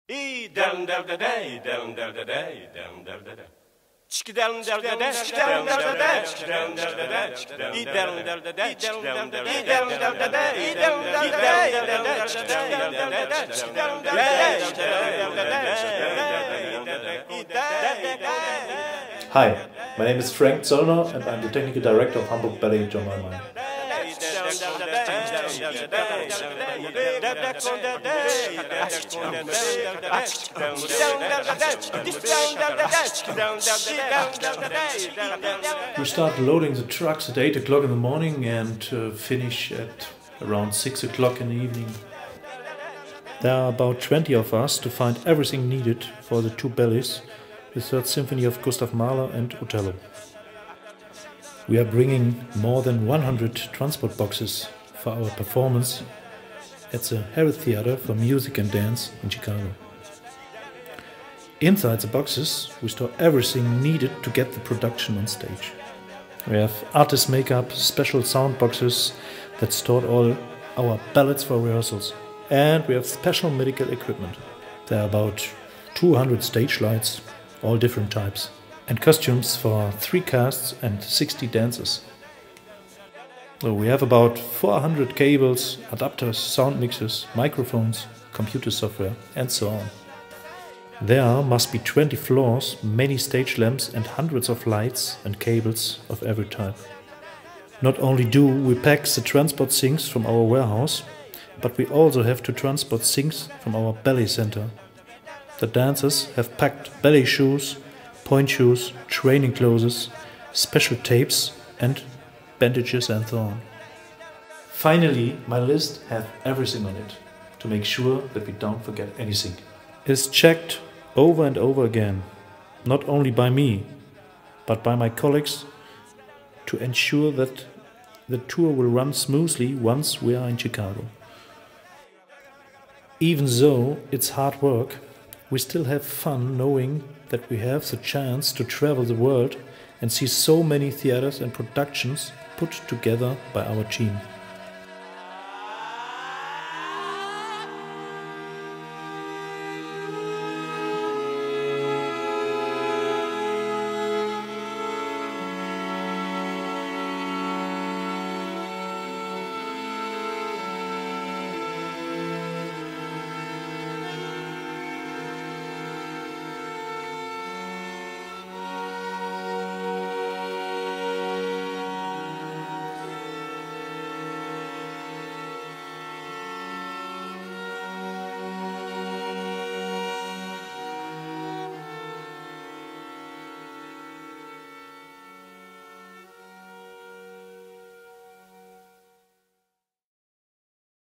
Hi, my name is Frank Zöllner and I'm the technical director of Hamburg Ballet, Germany. We start loading the trucks at 8 o'clock in the morning and finish at around 6 o'clock in the evening. There are about 20 of us to find everything needed for the two ballets, the third symphony of Gustav Mahler and Othello. We are bringing more than 100 transport boxes for our performance at the Harris Theatre for Music and Dance in Chicago. Inside the boxes we store everything needed to get the production on stage. We have artist makeup, special sound boxes that store all our ballets for rehearsals, and we have special medical equipment. There are about 200 stage lights, all different types, and costumes for 3 casts and 60 dancers. So we have about 400 cables, adapters, sound mixers, microphones, computer software and so on. There must be 20 floors, many stage lamps and hundreds of lights and cables of every type. Not only do we pack the transport things from our warehouse, but we also have to transport things from our ballet center. The dancers have packed ballet shoes, point shoes, training clothes, special tapes and bandages and so on. Finally, my list has everything on it, to make sure that we don't forget anything. It's checked over and over again, not only by me, but by my colleagues, to ensure that the tour will run smoothly once we are in Chicago. Even though it's hard work, we still have fun knowing that we have the chance to travel the world and see so many theaters and productions put together by our team.